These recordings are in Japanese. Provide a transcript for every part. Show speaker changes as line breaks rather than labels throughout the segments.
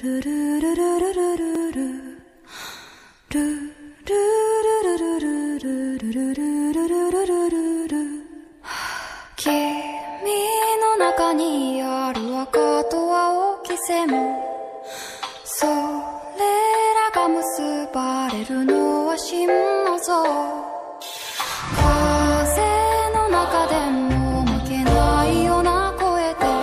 の中にある赤と青き線それらが結ばれるのは真の像風の中でも負けないような声で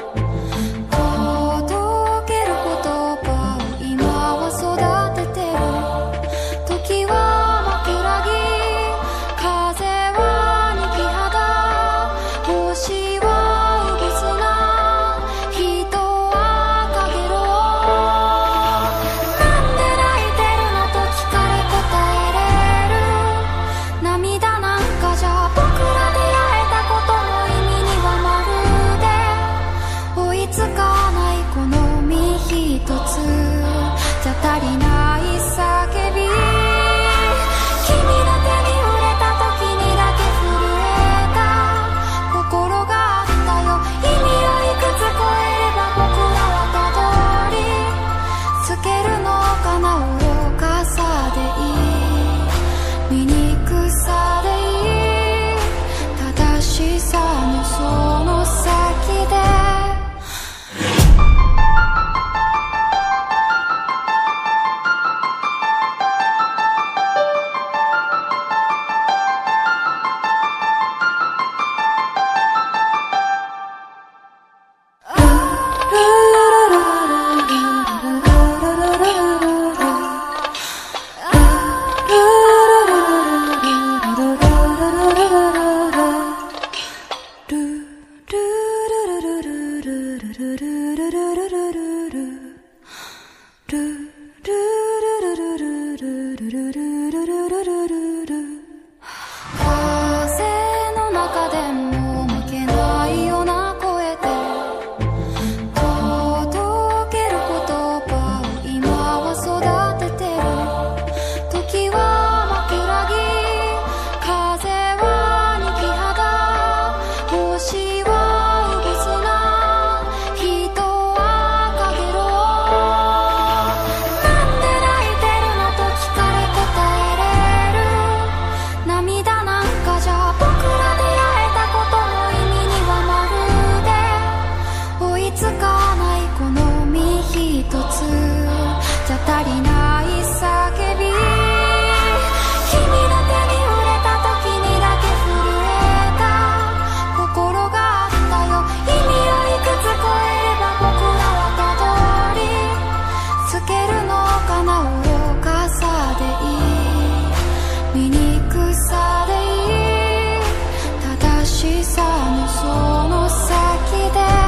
届ける言葉を今は育ててる時は枕木風は逃げ肌星はうぶすな人はかげろうなんで泣いてるのと聞かれ答えれる涙なんかじゃ僕ら出会えたことの意味にはまるで追いつかないこの身一つじゃ足りない叫び君の手に触れた時にだけ震えた心があったよ意味をいくつ超えれば僕らはたどり着けるのかな愚かさでいい醜さでいい正しさのその先で風の中でも負けないような声で届ける言葉を今は育ててる時は枕木風は逃げ肌星はうぶすな人はかげろうなんで泣いてるのと聞かれ答えれる涙なんかじゃ僕ら出会えたことの意味にはまるで追いつかないこの身一つじゃ足りない叫び君の手に触れた時にだけ震えた心があったよ意味をいくつ超えれば僕らはたどり着けるのかな愚かさでいい醜さでいい正しさのその先で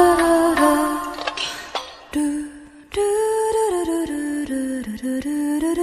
ルルルルルルルルルルル